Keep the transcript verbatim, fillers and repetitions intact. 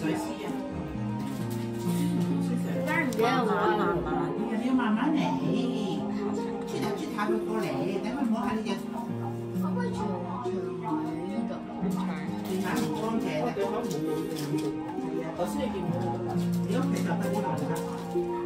但是你慢慢慢慢， 你要慢慢嚟，切就切下佢過嚟，等佢摸下你隻。 可唔可以長長埋呢度？ 你眼唔乾淨咧。我先你見唔到佢得啦。你屋企就得呢度啦。